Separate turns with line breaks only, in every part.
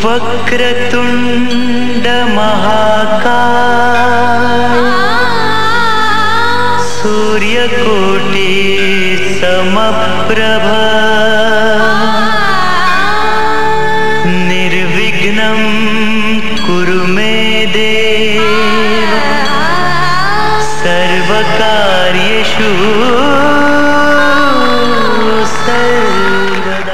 वक्रतुंड महाकाय सूर्यकोटि समप्रभ निर्विघ्नं कुरु मे देव सर्वकार्येषु सर्वदा।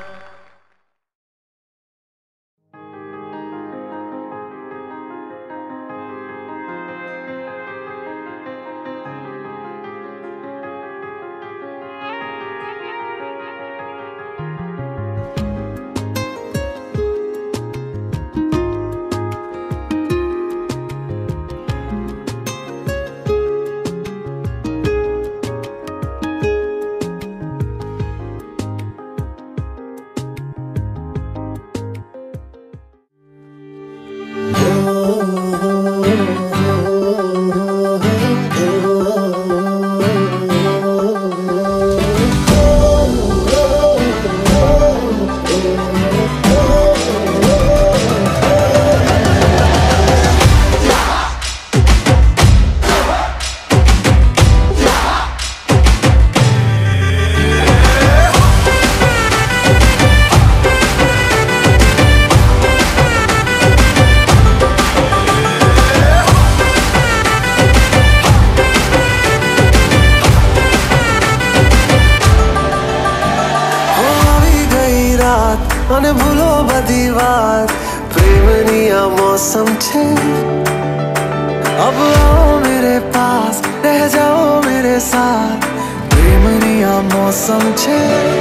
અને ભૂલો બધી વાત પ્રેમની આ मौसम छे। अब आओ मेरे पास रह जाओ मेरे साथ प्रेमनी आ मौसम छे।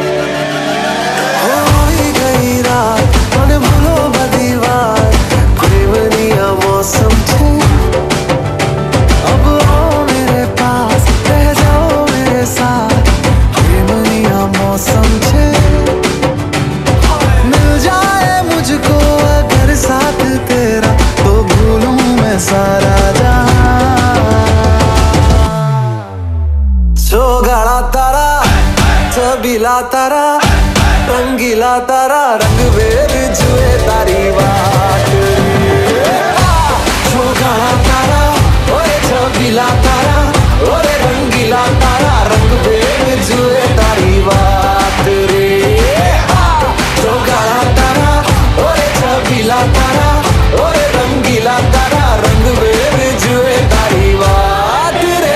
होई गई रात અને ભૂલો બધી વાત प्रेमनी आ मौसम छे। अब आओ मेरे पास रह जाओ मेरे साथ प्रेमनी आ मौसम छे। मुझको अगर साथ तेरा तो भूलूं मैं सारा छोगाड़ा तारा छबीला तारा रंगीला तारा रंग वेद जुए तारी बात। छोगाड़ा तारा ओए छबीला तारा ओरे रंगीला तारा रंग वेद जुए तारी बात रे। छोगाड़ा तारा छबीला तारा ओरे रंगीला तारा रंग वेद जुए तारी बात रे।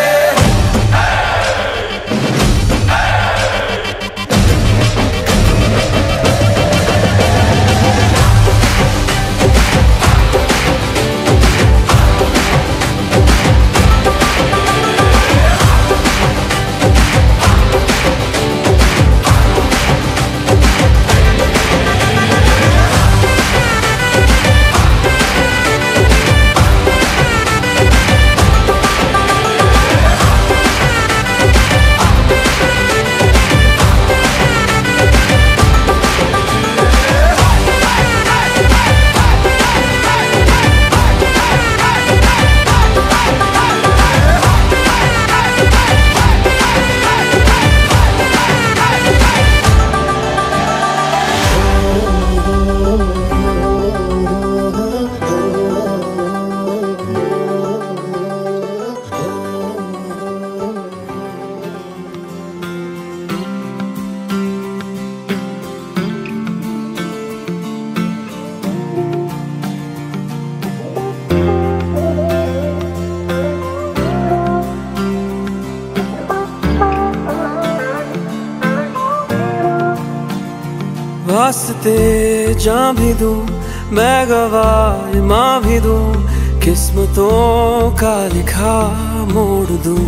वास्ते जा भी दूं मैं गवाह माँ भी दूं किस्मतों का लिखा मोड़ दूं।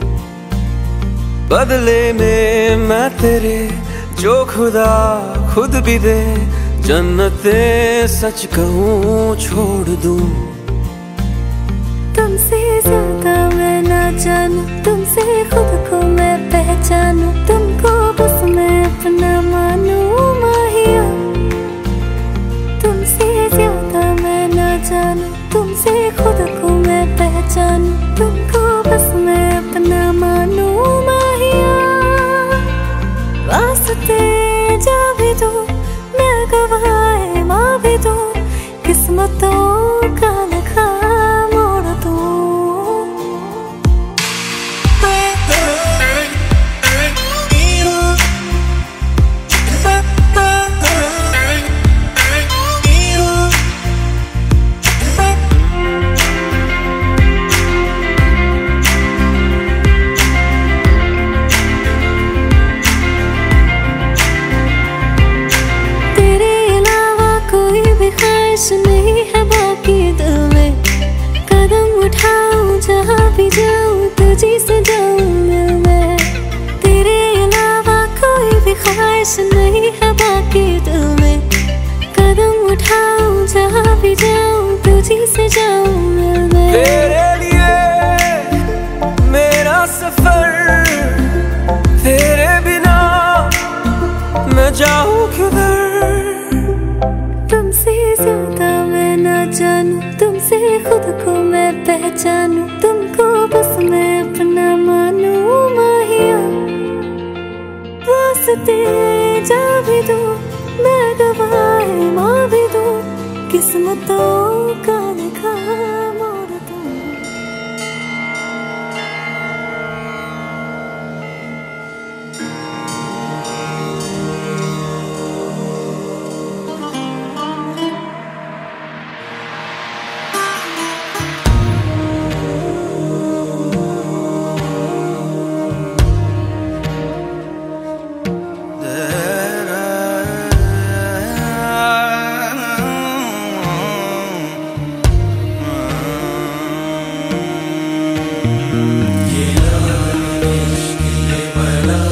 बदले में मैं तेरे जो खुदा खुद भी दे जन्नते सच कहूँ छोड़ दूं।
तुमसे ज्यादा मैं ना जानूं तुमसे खुद को मैं पहचानूं तुमको बस मैं अपना मानूं माहिया। तुमसे ज्यादा मैं ना जानूं तुमसे खुद को मैं पहचानूं तुमको बस मैं अपना मानूं माहिया। वास्ते जा भी दूं मैं गवाह माँ भी किस्मतों का लिखा मोड़ तू। ख्वाहिश नहीं है बाकी दिल में, कदम उठाऊं जहाँ भी जाऊं तुझी से जाऊं मिल मैं। तेरे अलावा कोई भी ख्वाहिश नहीं है बाकी दिल में, कदम उठाऊं जहाँ भी जाऊं तुझी से जाऊं मिल मैं।
तेरे लिए मेरा सफर, तेरे बिना मैं जाऊं किधर।
तुमसे ज्यादा मैं ना जानूं, तुमसे खुद को मैं पहचानूं, तुमको बस मैं अपना मानूं माहिया। वास्ते जा भी दूं, मैं गवाह माँ भी दूं, किस्मतों का लिखा मोड़ दूं।
ये